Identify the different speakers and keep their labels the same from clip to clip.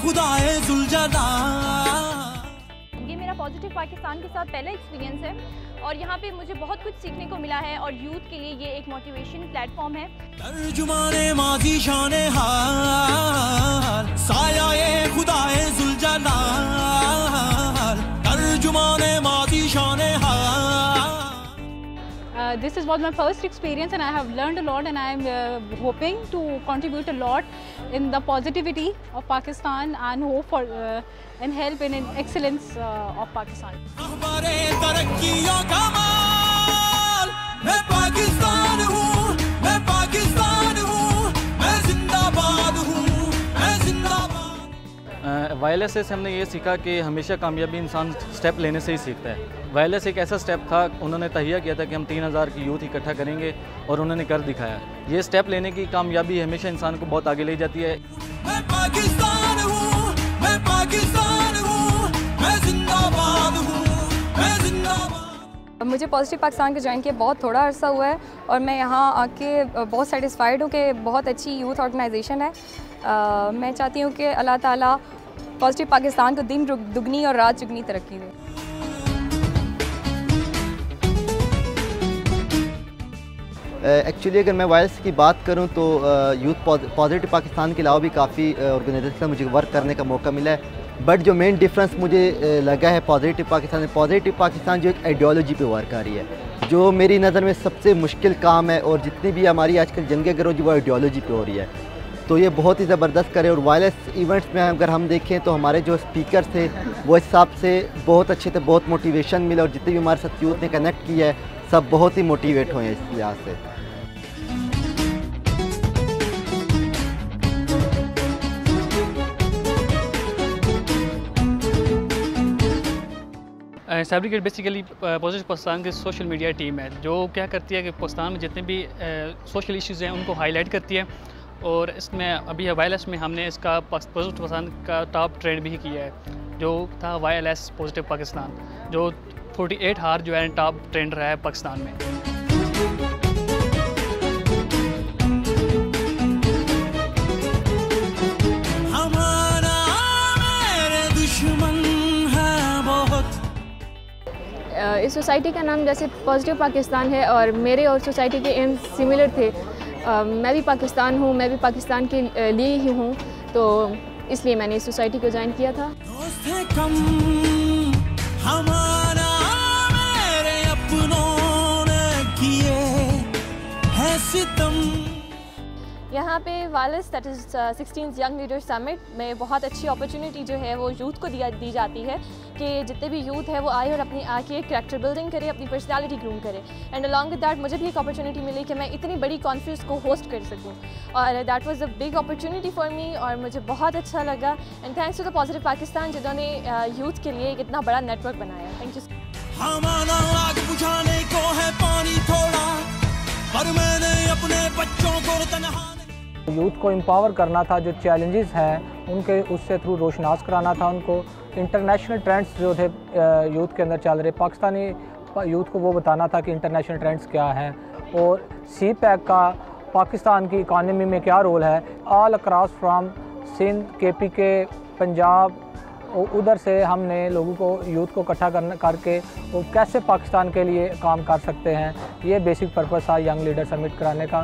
Speaker 1: खुदाए जुलजदा।
Speaker 2: ये मेरा पॉजिटिव पाकिस्तान के साथ पहला एक्सपीरियंस है और यहाँ पे मुझे बहुत कुछ सीखने को मिला है और यूथ के लिए ये एक मोटिवेशन प्लेटफॉर्म है।
Speaker 1: तर्जुमाने माजी शाने हाल साया खुदाए जुलजदा, तर्जुमाने माजी शाने हाल।
Speaker 3: This is was my first experience and I have learned a lot and I am hoping to contribute a lot in the positivity of Pakistan and hope for and help in excellence of Pakistan.
Speaker 1: अखबारे तरक्कियों का माल, मैं पाकिस्तान हूँ, मैं पाकिस्तान हूँ, मैं जिंदाबाद हूँ, मैं जिंदाबाद।
Speaker 4: वायरलेस से हमने ये सीखा कि हमेशा कामयाबी इंसान स्टेप लेने से ही सीखता है। वायरलेस एक ऐसा स्टेप था, उन्होंने तहिया किया था कि हम 3000 की यूथ इकट्ठा करेंगे और उन्होंने कर दिखाया। ये स्टेप लेने की कामयाबी हमेशा इंसान को बहुत आगे ले जाती है।
Speaker 1: मैं पाकिस्तान हूँ, मैं पाकिस्तान हूँ, मैं जिंदाबाद हूँ, मैं जिंदाबाद।
Speaker 5: मुझे पॉजिटिव पाकिस्तान को ज्वाइन किया बहुत थोड़ा अर्सा हुआ है और मैं यहाँ आके बहुत सेटिस्फाइड हूँ कि बहुत अच्छी यूथ ऑर्गेनाइजेशन है। मैं चाहती हूँ कि अल्लाह ताला पॉजिटिव पाकिस्तान को दिन दुगनी और रात चुगनी तरक्की दे।
Speaker 6: एक्चुअली अगर मैं वायरस की बात करूं तो यूथ पॉजिटिव पाकिस्तान के अलावा भी काफ़ी ऑर्गेनाइजेशन से मुझे वर्क करने का मौका मिला है। बट जो मेन डिफरेंस मुझे लगा है पॉजिटिव पाकिस्तान जो एक आइडियोलॉजी पे वर्क कर रही है, जो मेरी नज़र में सबसे मुश्किल काम है और जितनी भी हमारी आजकल जंगें करो जो वो आइडियोलॉजी पे हो रही है, तो ये बहुत ही ज़बरदस्त करे। और वायरलेस इवेंट्स में अगर हम देखें तो हमारे जो स्पीकर थे वो इस हिसाब से बहुत अच्छे थे, बहुत मोटिवेशन मिला और जितने भी हमारे साथ यूथ ने कनेक्ट किया है सब बहुत ही मोटिवेट हुए हैं इस लिहाज से।
Speaker 7: फैब्रिकेट बेसिकली पॉजिटिव पाकिस्तान की सोशल मीडिया टीम है जो क्या करती है कि पाकिस्तान में जितने भी सोशल इश्यूज़ हैं उनको हाईलाइट करती है। और इसमें अभी वायरलेस में हमने इसका पॉजिटिव पाकिस्तान का टॉप ट्रेंड भी किया है जो था वायरलेस पॉजिटिव पाकिस्तान, जो 48 हार जो है टॉप ट्रेंड रहा है पाकिस्तान में।
Speaker 5: इस सोसाइटी का नाम जैसे पॉजिटिव पाकिस्तान है और मेरे और सोसाइटी के एम सिमिलर थे। मैं भी पाकिस्तान हूँ, मैं भी पाकिस्तान के लिए ही हूँ, तो इसलिए मैंने इस सोसाइटी को ज्वाइन किया था।
Speaker 2: यहाँ पे wireless that is 16th young leader summit में बहुत अच्छी अपॉर्चुनिटी जो है वो यूथ को दी जाती है कि जितने भी यूथ है वो आए और अपनी आके कैरेक्टर बिल्डिंग करे, अपनी पर्सनालिटी ग्रूम करे। एंड अलॉन्ग विद दैट मुझे भी एक अपॉर्चुनिटी मिली कि मैं इतनी बड़ी कॉन्फ्रेंस को होस्ट कर सकूँ और that was a big opportunity for me और मुझे बहुत अच्छा लगा। And thanks to the positive Pakistan जिन्होंने यूथ के लिए एक इतना बड़ा नेटवर्क बनाया। Thank you.
Speaker 1: हमारा आग बुझाने को है पानी थोड़ा, पर मैंने अपने बच्चों को तन्हा
Speaker 8: यूथ को एम्पावर करना था, जो चैलेंजेस हैं उनके उससे थ्रू रोशनास कराना था उनको। इंटरनेशनल ट्रेंड्स जो थे यूथ के अंदर चल रहे, पाकिस्तानी यूथ को वो बताना था कि इंटरनेशनल ट्रेंड्स क्या हैं और CPEC का पाकिस्तान की इकानमी में क्या रोल है। All across from Sindh, KPK, Punjab, उधर से हमने लोगों को यूथ को इकट्ठा करके वो कैसे पाकिस्तान के लिए काम कर सकते हैं, ये बेसिक पर्पस था यंग लीडर समिट कराने का।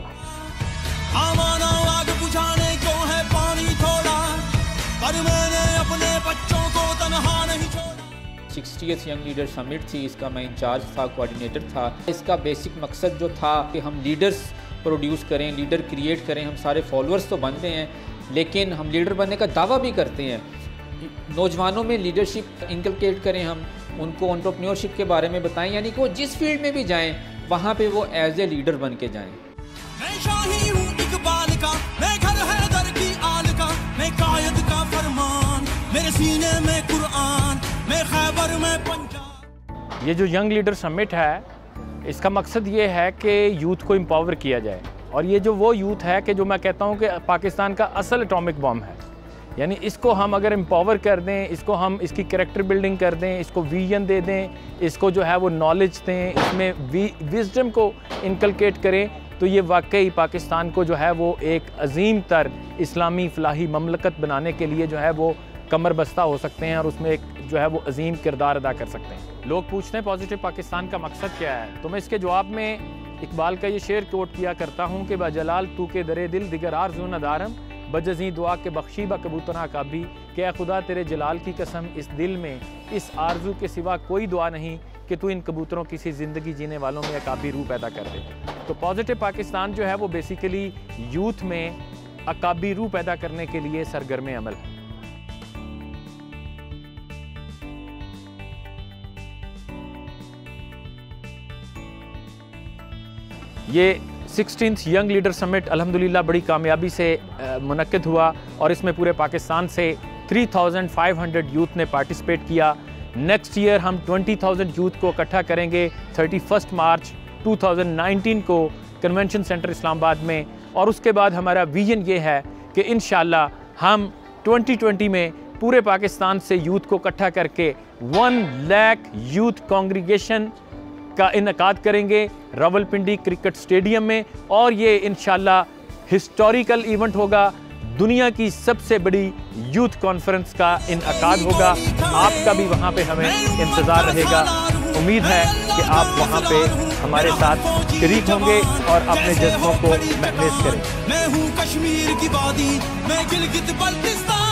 Speaker 1: हमारा आग बुझाने को है पानी थोड़ा, पर मैंने अपने बच्चों को तन्हा नहीं छोड़ा।
Speaker 9: 60th यंग लीडर समिट थी, इसका मैं इंचार्ज था, कोऑर्डिनेटर था। इसका बेसिक मकसद जो था कि हम लीडर्स प्रोड्यूस करें, लीडर क्रिएट करें। हम सारे फॉलोअर्स तो बनते हैं लेकिन हम लीडर बनने का दावा भी करते हैं। नौजवानों में लीडरशिप इनकलकेट करें, हम उनको एंटरप्रेन्योरशिप के बारे में बताएं, यानी कि वो जिस फील्ड में भी जाएं वहाँ पे वो एज ए लीडर बन के जाएं।
Speaker 1: मैं शाही हूँ इकबाल का, मैं घर है दर की आल का, मैं कायद का फरमान, मेरे सीने में कुरान, मैं खैबर में पंजाब।
Speaker 10: ये जो यंग लीडर समिट है इसका मकसद ये है कि यूथ को एम्पावर किया जाए और ये जो वो यूथ है कि जो मैं कहता हूँ कि पाकिस्तान का असल एटॉमिक बम है, यानी इसको हम अगर एम्पावर कर दें, इसको हम इसकी कैरेक्टर बिल्डिंग कर दें, इसको विजन दे दें, इसको जो है वो नॉलेज दें, इसमें विजडम को इनकलकेट करें, तो ये वाकई पाकिस्तान को जो है वो एक अजीम तर इस्लामी फलाही ममलकत बनाने के लिए जो है वो कमर बस्ता हो सकते हैं और उसमें एक जो है वो अजीम किरदार अदा कर सकते हैं। लोग पूछते हैं पॉजिटिव पाकिस्तान का मकसद क्या है, तो मैं इसके जवाब में इकबाल का ये शेर कोट किया करता हूँ कि बजलाल तू के दरे दिल दिगर आरज़ू नदारम बजज़ी दुआ के बख्शी ब कबूतना का भी क्या खुदा तेरे जलाल की कसम इस दिल में इस आरजू के सिवा कोई दुआ नहीं कि तू इन कबूतरों की सी ज़िंदगी जीने वालों में अकाबी रूह पैदा कर दे। तो पॉजिटिव पाकिस्तान जो है वो बेसिकली यूथ में अकाबी रूह पैदा करने के लिए सरगर्म अमल है। ये 16th यंग लीडर समिट अल्हम्दुलिल्लाह बड़ी कामयाबी से मुनक्किद हुआ और इसमें पूरे पाकिस्तान से 3,500 यूथ ने पार्टिसिपेट किया। नेक्स्ट ईयर हम 20,000 यूथ को इकट्ठा करेंगे 31 मार्च 2019 को कन्वेंशन सेंटर इस्लामाबाद में, और उसके बाद हमारा विजन ये है कि इंशाल्लाह हम 2020 में पूरे पाकिस्तान से यूथ को इकट्ठा करके 1 लाख यूथ कांग्रीगेशन का इनकाद करेंगे रावलपिंडी क्रिकेट स्टेडियम में, और ये इंशाल्लाह हिस्टोरिकल इवेंट होगा, दुनिया की सबसे बड़ी यूथ कॉन्फ्रेंस का इनकाद होगा। आपका भी वहाँ पे हमें इंतज़ार रहेगा। उम्मीद है कि आप वहाँ पे हमारे साथ शरीक होंगे और अपने जज्बों को महसूस करें।
Speaker 1: मैं हूँ कश्मीर की वादी, मैं गिलगित बल्तिस्तान।